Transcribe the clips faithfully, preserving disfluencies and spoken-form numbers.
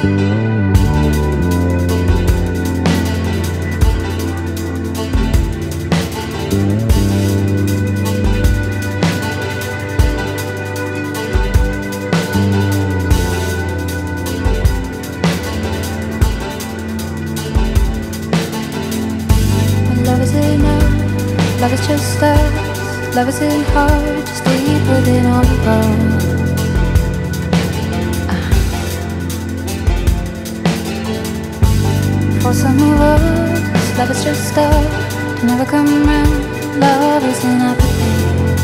Love is just us, love isn't hard, just deep within all of us. uh. For some of us, love is just stuff to never come round. Love isn't apathy.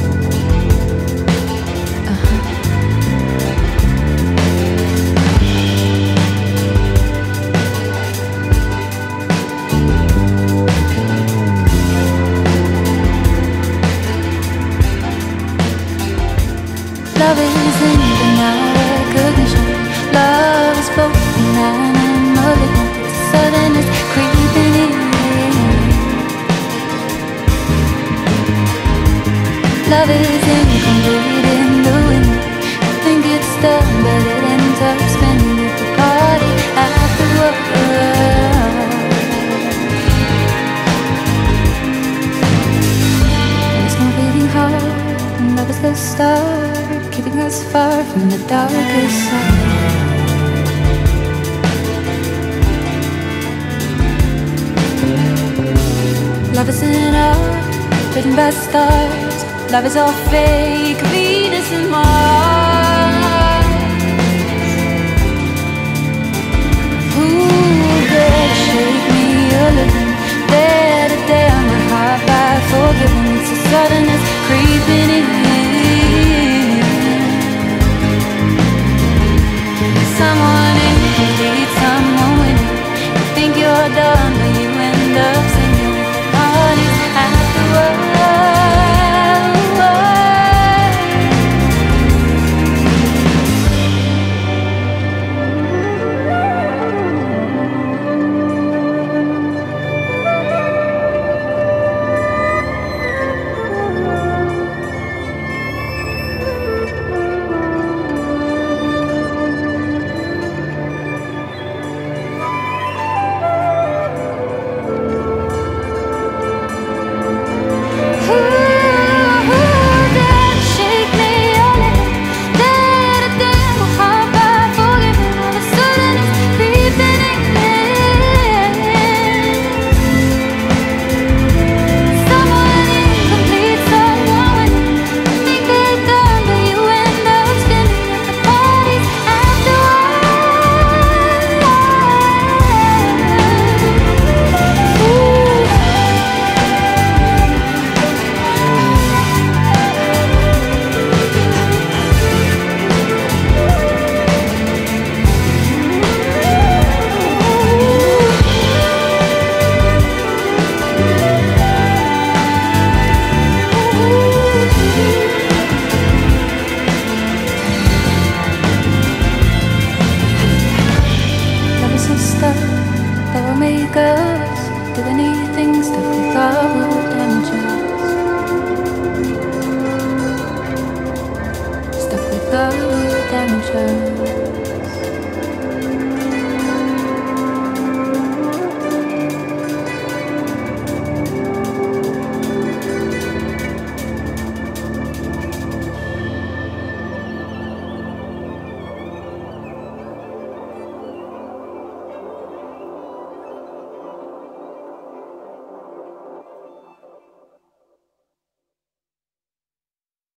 Love isn't denial, recognition. Love is broken and malignant. It's sudden, it's creeping in. Love is incomplete in the wind. You think it's done, but it ends up spinning at the party afterwards. There's no beating heart, and love is the start, keeping us far from the darkest side. Love isn't art, written by stars. Love is all fake, Venus and Mars. Who dare shake me a little? There today on my heart by forgiving. It's a sudden, it's creeping in. Someone incomplete, someone winning. You think you're done, but you end up singing at the parties afterwards. That will make us do anything, stuff we thought would damage us. Stuff we thought would damage us.